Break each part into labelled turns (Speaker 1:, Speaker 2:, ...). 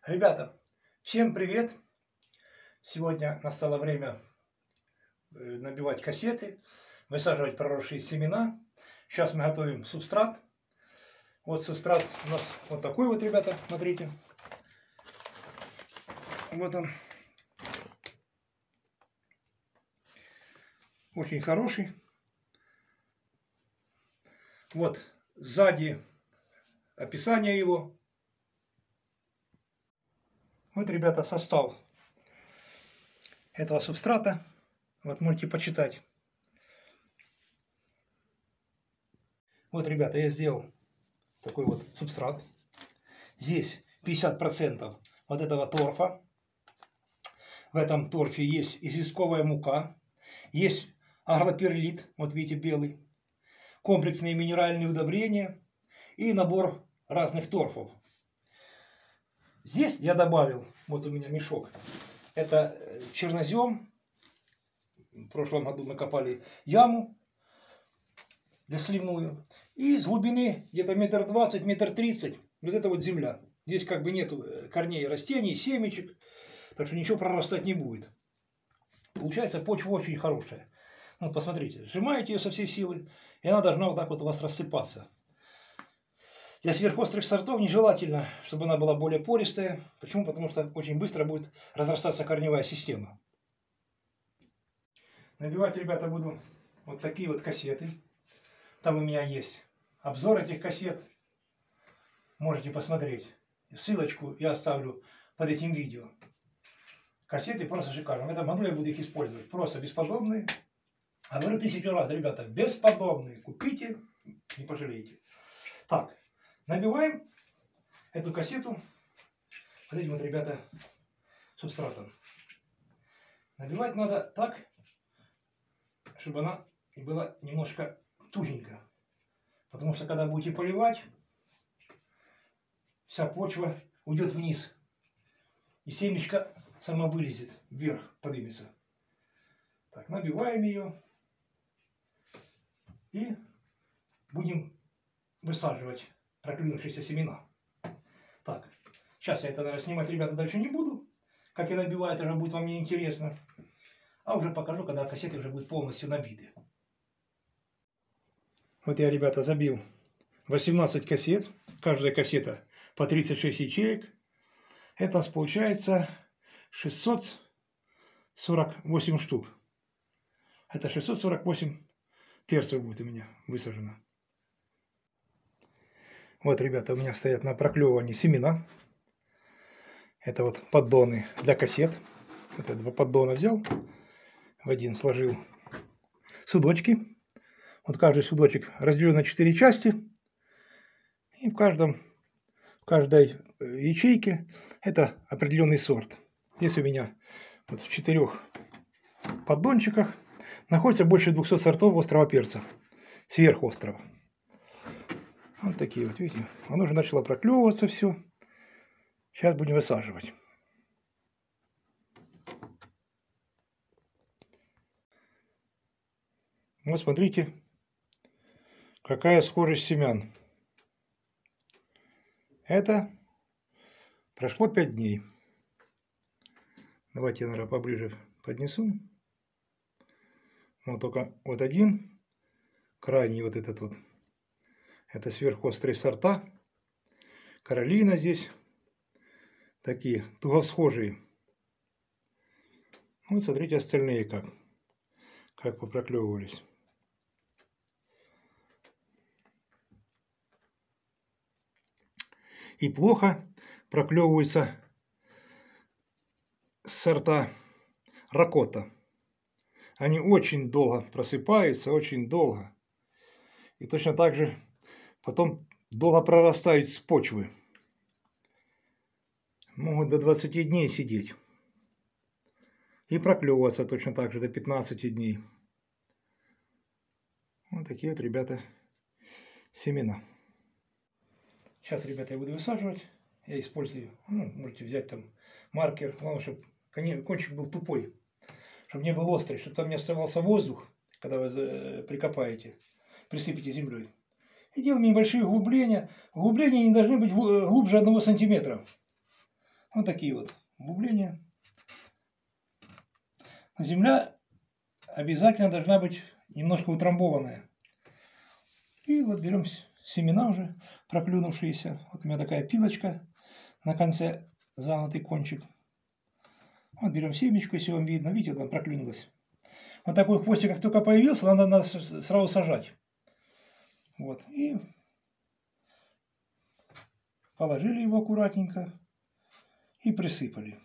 Speaker 1: Ребята, всем привет! Сегодня настало время набивать кассеты, высаживать проросшие семена. Сейчас мы готовим субстрат. Вот субстрат у нас вот такой вот, ребята, смотрите. Вот он. Очень хороший. Вот сзади описание его. Вот, ребята, состав этого субстрата. Вот можете почитать. Вот, ребята, я сделал такой вот субстрат. Здесь 50% вот этого торфа. В этом торфе есть известковая мука. Есть агроперлит, вот видите, белый. Комплексные минеральные удобрения. И набор разных торфов. Здесь я добавил, вот у меня мешок, это чернозем. В прошлом году мы копали яму для сливную. И с глубины где-то 1,20 м, 1,30 м, вот это вот земля. Здесь как бы нет корней растений, семечек, так что ничего прорастать не будет. Получается, почва очень хорошая. Ну, посмотрите, сжимаете ее со всей силы, и она должна вот так вот у вас рассыпаться. Для сверхострых сортов нежелательно, чтобы она была более пористая. Почему? Потому что очень быстро будет разрастаться корневая система. Набивать, ребята, буду вот такие вот кассеты. Там у меня есть обзор этих кассет. Можете посмотреть. Ссылочку я оставлю под этим видео. Кассеты просто шикарные. В этом году я буду их использовать. Просто бесподобные. А говорю 1000 раз, ребята, бесподобные. Купите, не пожалеете. Так. Набиваем эту кассету вот этим вот, ребята, субстратом. Набивать надо так, чтобы она была немножко тугенькая. Потому что когда будете поливать, вся почва уйдет вниз. И семечко само вылезет вверх, поднимется. Так, набиваем ее. И будем высаживать проклюнувшиеся семена. Так, сейчас я это, наверное, снимать, ребята, дальше не буду. Как я набиваю, это уже будет вам неинтересно. А уже покажу, когда кассеты уже будут полностью набиты. Вот я, ребята, забил 18 кассет. Каждая кассета по 36 ячеек. Это у нас получается 648 штук. Это 648 перцев будет у меня высажено. Вот, ребята, у меня стоят на проклевывании семена. Это вот поддоны для кассет. Вот я 2 поддона взял, в один сложил судочки. Вот каждый судочек разделен на 4 части. И в каждой ячейке это определенный сорт. Здесь у меня вот в 4 поддончиках находится больше 200 сортов острого перца. Сверхострого. Вот такие вот, видите, оно уже начало проклевываться все. Сейчас будем высаживать. Вот смотрите, какая схожесть семян. Это прошло 5 дней. Давайте я, наверное, поближе поднесу. Вот только вот один, крайний вот этот вот. Это сверхострые сорта. Каролина здесь. Такие туговсхожие. Вот смотрите остальные как попроклевывались. И плохо проклевываются сорта ракота. Они очень долго просыпаются, очень долго. И точно так же потом долго прорастают с почвы. Могут до 20 дней сидеть. И проклевываться точно так же до 15 дней. Вот такие вот, ребята, семена. Сейчас, ребята, я буду высаживать. Я использую, можете взять там маркер. Главное, чтобы кончик был тупой. Чтобы не был острый, чтобы там не оставался воздух, когда вы прикопаете, присыпите землей. И делаем небольшие углубления. Углубления не должны быть глубже 1 сантиметра. Вот такие вот углубления. Земля обязательно должна быть немножко утрамбованная. И вот берем семена уже проклюнувшиеся. Вот у меня такая пилочка, на конце загнутый кончик. Вот берем семечку, если вам видно. Видите, там проклюнулась. Вот такой хвостик, как только появился, надо сразу сажать. Вот. И положили его аккуратненько и присыпали.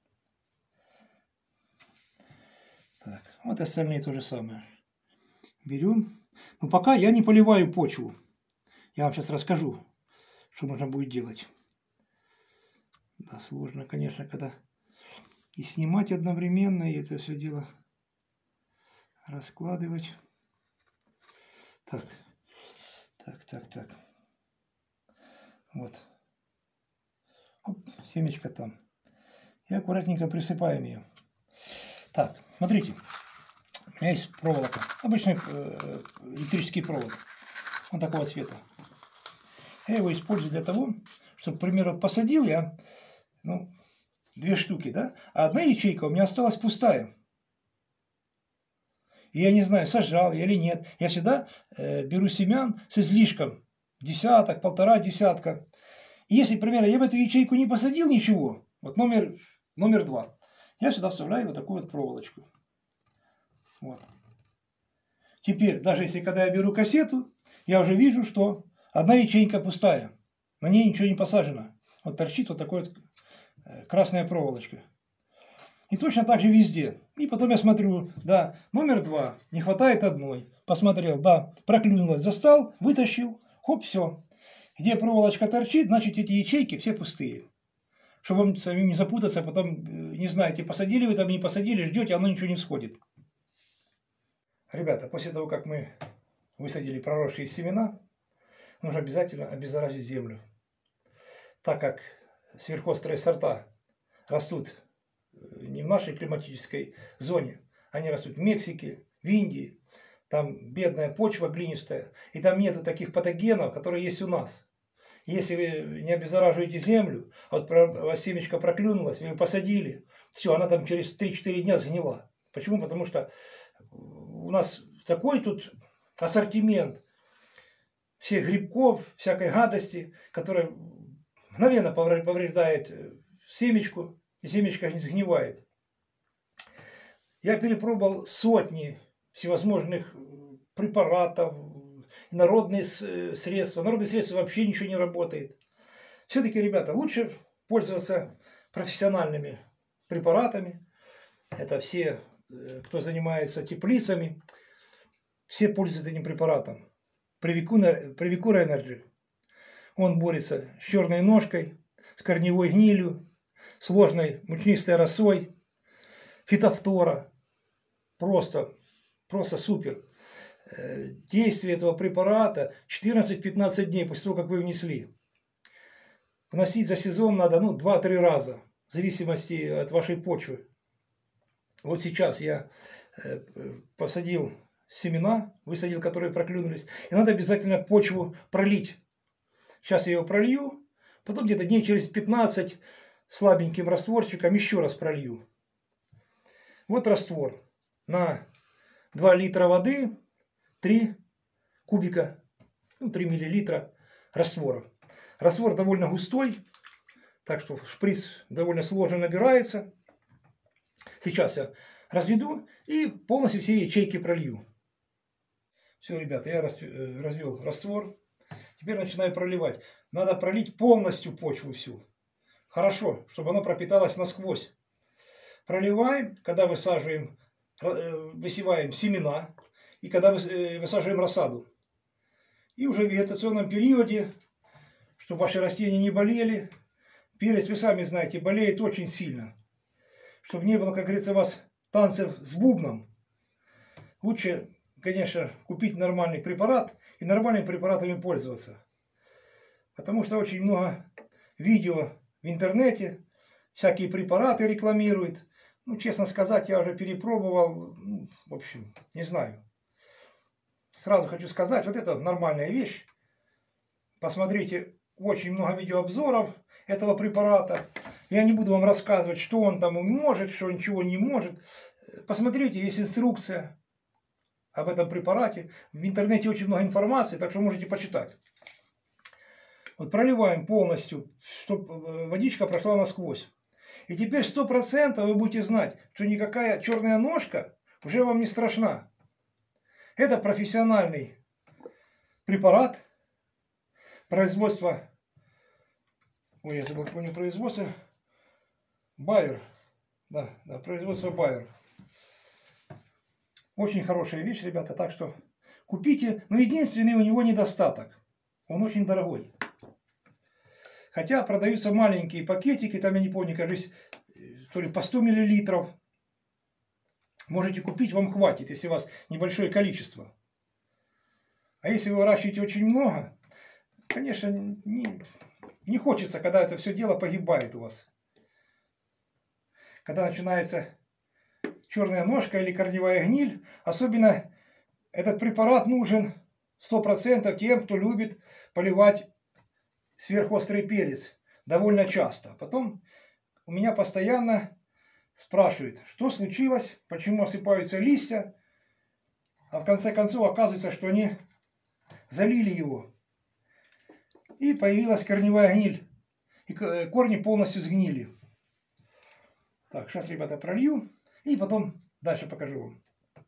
Speaker 1: Так, вот остальные то же самое. Берем. Но пока я не поливаю почву. Я вам сейчас расскажу, что нужно будет делать. Да, сложно, конечно, когда и снимать одновременно, и это все дело раскладывать. Так. Вот. Оп, семечко там. И аккуратненько присыпаем ее. Так, смотрите. У меня есть проволока. Обычный электрический провод. Вот такого цвета. Я его использую для того, чтобы, к примеру, вот посадил я, ну, 2 штуки, да? А одна ячейка у меня осталась пустая. И я не знаю, сажал я или нет. Я всегда беру семян с излишком. Десяток, 1,5 десятка. И если, например, я в эту ячейку не посадил ничего, вот номер 2, я сюда вставляю вот такую вот проволочку. Вот. Теперь, даже если когда я беру кассету, я уже вижу, что одна ячейка пустая. На ней ничего не посажено. Вот торчит вот такая вот красная проволочка. И точно так же везде. И потом я смотрю, да, номер 2, не хватает одной. Посмотрел, да, проклюнулась, застал, вытащил, хоп, все. Где проволочка торчит, значит эти ячейки все пустые. Чтобы вам самим не запутаться, потом не знаете, посадили вы там, не посадили, ждете, оно ничего не всходит. Ребята, после того, как мы высадили проросшие семена, нужно обязательно обеззаразить землю. Так как сверхострые сорта растут не в нашей климатической зоне, они растут в Мексике, в Индии. Там бедная почва глинистая, и там нету таких патогенов, которые есть у нас. Если вы не обеззараживаете землю, вот у вас семечко проклюнулась, вы ее посадили, все, она там через 3-4 дня сгнила. Почему? Потому что у нас такой тут ассортимент всех грибков, всякой гадости, которая мгновенно повреждает семечку, и семечко не сгнивает. Я перепробовал сотни всевозможных препаратов, народные средства. Народные средства вообще ничего не работает. Все-таки, ребята, лучше пользоваться профессиональными препаратами. Это все, кто занимается теплицами, все пользуются этим препаратом. Привикура Энерджи. Он борется с черной ножкой, с корневой гнилью, сложной мучнистой росой, фитофтора. Просто супер. Действие этого препарата 14-15 дней после того, как вы внесли. Вносить за сезон надо 2-3 раза, в зависимости от вашей почвы. Вот сейчас я посадил семена, высадил, которые проклюнулись, и надо обязательно почву пролить. Сейчас я ее пролью, потом где-то дней через 15 слабеньким растворчиком еще раз пролью. Вот раствор. На 2 литра воды 3 кубика, 3 миллилитра раствора. Раствор довольно густой, так что шприц довольно сложно набирается. Сейчас я разведу и полностью все ячейки пролью. Все, ребята, я развел раствор. Теперь начинаю проливать. Надо пролить полностью почву всю. Хорошо, чтобы она пропиталась насквозь. Проливаем, когда высаживаем, высеваем семена и когда высаживаем рассаду. И уже в вегетационном периоде, чтобы ваши растения не болели, перец, вы сами знаете, болеет очень сильно. Чтобы не было, как говорится, у вас танцев с бубном, лучше, конечно, купить нормальный препарат и нормальными препаратами пользоваться. Потому что очень много видео в интернете, всякие препараты рекламируют. Честно сказать, я уже перепробовал, в общем, не знаю. Сразу хочу сказать, вот это нормальная вещь. Посмотрите, очень много видеообзоров, этого препарата. Я не буду вам рассказывать, что он там может, что ничего не может. Посмотрите, есть инструкция об этом препарате. В интернете очень много информации, так что можете почитать. Вот проливаем полностью, чтобы водичка прошла насквозь. И теперь 100% вы будете знать, что никакая черная ножка уже вам не страшна. Это профессиональный препарат производства, ой, я забыл, помню производство, Bayer, да, производство Bayer. Очень хорошая вещь, ребята, так что купите, но единственный у него недостаток, он очень дорогой. Хотя продаются маленькие пакетики, там, я не помню, кажется, то ли по 100 мл. Можете купить, вам хватит, если у вас небольшое количество. А если вы выращиваете очень много, конечно, не хочется, когда это все дело погибает у вас. Когда начинается черная ножка или корневая гниль, особенно этот препарат нужен 100% тем, кто любит поливать сверхострый перец довольно часто. Потом у меня постоянно спрашивают, что случилось, почему осыпаются листья, а в конце концов оказывается, что они залили его. И появилась корневая гниль, и корни полностью сгнили. Так, сейчас, ребята, пролью, и потом дальше покажу вам.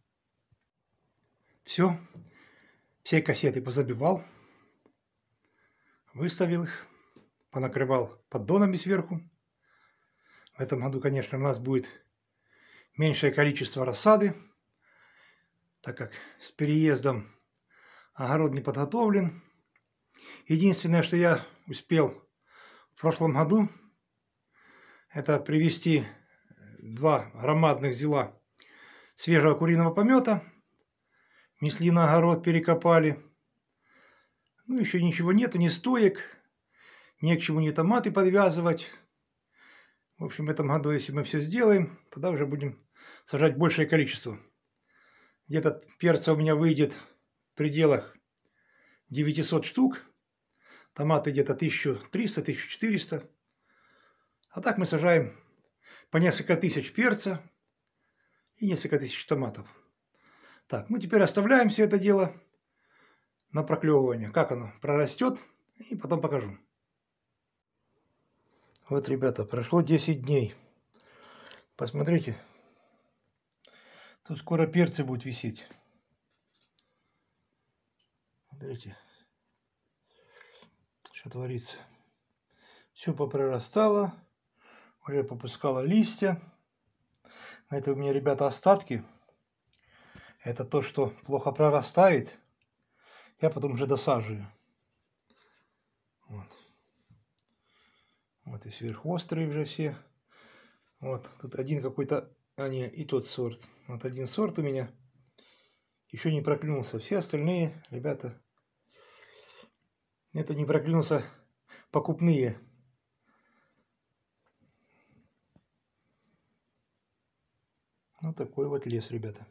Speaker 1: Все кассеты позабивал. Выставил их, понакрывал поддонами сверху. В этом году, конечно, у нас будет меньшее количество рассады, так как с переездом огород не подготовлен. Единственное, что я успел в прошлом году, это привезти 2 громадных зела свежего куриного помета. Несли на огород, перекопали. Ну, еще ничего нету, ни стоек, не к чему ни томаты подвязывать. В общем, в этом году, если мы все сделаем, тогда уже будем сажать большее количество. Где-то перца у меня выйдет в пределах 900 штук. Томаты где-то 1300-1400. А так мы сажаем по несколько тысяч перца и несколько тысяч томатов. Так, ну теперь оставляем все это дело на проклевывание. Как оно прорастет, и потом покажу. Вот, ребята, прошло 10 дней. Посмотрите. Тут скоро перцы будут висеть. Смотрите, что творится. Все попрорастало. Уже попускало листья. Это у меня, ребята, остатки. Это то, что плохо прорастает. Я потом уже досаживаю. Вот и сверхострые уже все. Вот, тут один какой-то, а не, и тот сорт. Вот один сорт у меня еще не проклюнулся. Все остальные, ребята, это не проклюнулся покупные. Вот такой вот лес, ребята.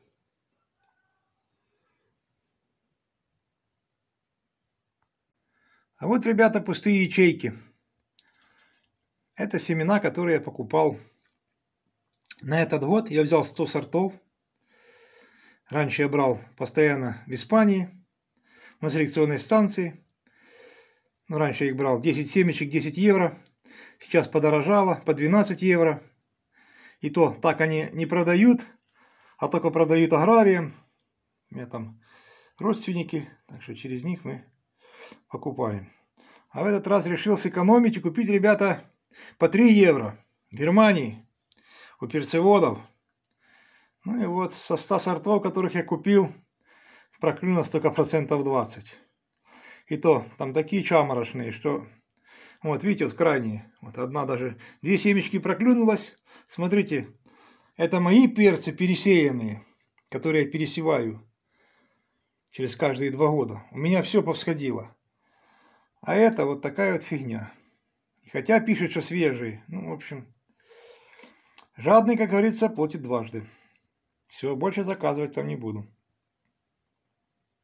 Speaker 1: А вот, ребята, пустые ячейки. Это семена, которые я покупал. На этот год я взял 100 сортов. Раньше я брал постоянно в Испании, на селекционной станции. Ну, раньше я их брал 10 семечек, 10 евро. Сейчас подорожало, по 12 евро. И то так они не продают, а только продают аграриям. У меня там родственники, так что через них мы покупаем. А в этот раз решил сэкономить и купить, ребята, по 3 евро в Германии у перцеводов. Ну и вот со 100 сортов, которых я купил, проклюнулось только 20%. И то там такие чаморошные, что... Вот видите, вот крайние. Вот одна даже... 2 семечки проклюнулась. Смотрите, это мои перцы пересеянные, которые я пересеваю через каждые 2 года. У меня все повсходило. А это вот такая вот фигня. И хотя пишет, что свежие. Ну, в общем, жадный, как говорится, платит дважды. Все, больше заказывать там не буду.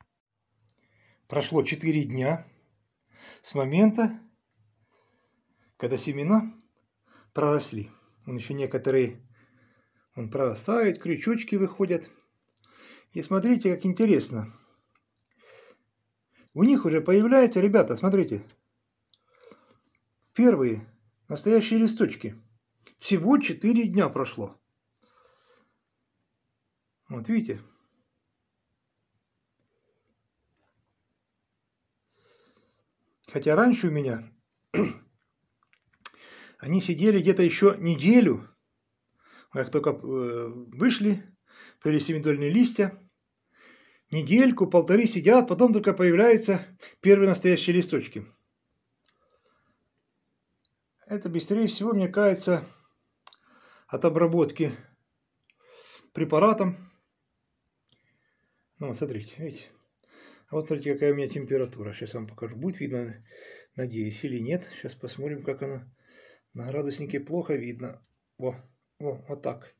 Speaker 1: Прошло 4 дня с момента когда семена проросли. Вон еще некоторые прорастают, крючочки выходят. И смотрите, как интересно. У них уже появляются, ребята, смотрите, первые настоящие листочки. Всего 4 дня прошло. Вот видите? Хотя раньше у меня они сидели где-то еще неделю. Как только вышли, появились семидольные листья. Недельку, полторы сидят, потом только появляются первые настоящие листочки. Это быстрее всего, мне кажется, от обработки препаратом. Ну, вот смотрите, видите? А вот смотрите, какая у меня температура. Сейчас вам покажу. Будет видно, надеюсь, или нет. Сейчас посмотрим, как она. На градуснике плохо видно. Вот так.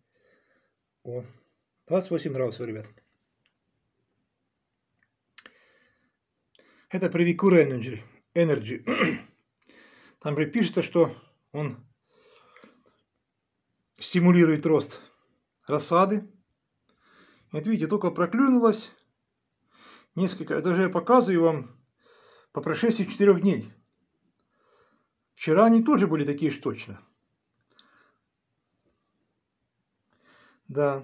Speaker 1: 28 градусов, ребят. Это Previcure Energy. Там же пишется, что он стимулирует рост рассады. Вот видите, только проклюнулось несколько. Это же я показываю вам по прошествии 4 дней. Вчера они тоже были такие же точно. Да.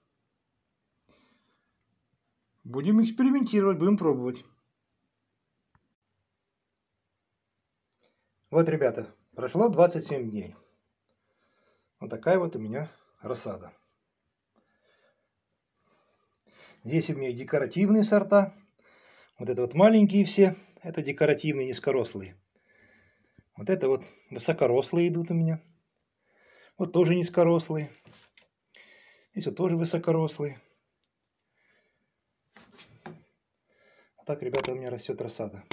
Speaker 1: Будем экспериментировать, будем пробовать. Вот, ребята, прошло 27 дней. Вот такая вот у меня рассада. Здесь у меня и декоративные сорта. Вот это вот маленькие все. Это декоративные, низкорослые. Вот это вот высокорослые идут у меня. Вот тоже низкорослые. Здесь вот тоже высокорослые. Вот так, ребята, у меня растет рассада.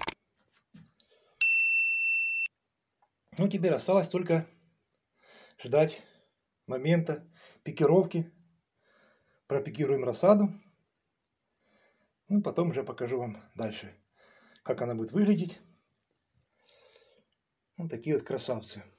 Speaker 1: Ну, теперь осталось только ждать момента пикировки. Пропикируем рассаду. Ну, потом уже покажу вам дальше, как она будет выглядеть. Вот такие вот красавцы.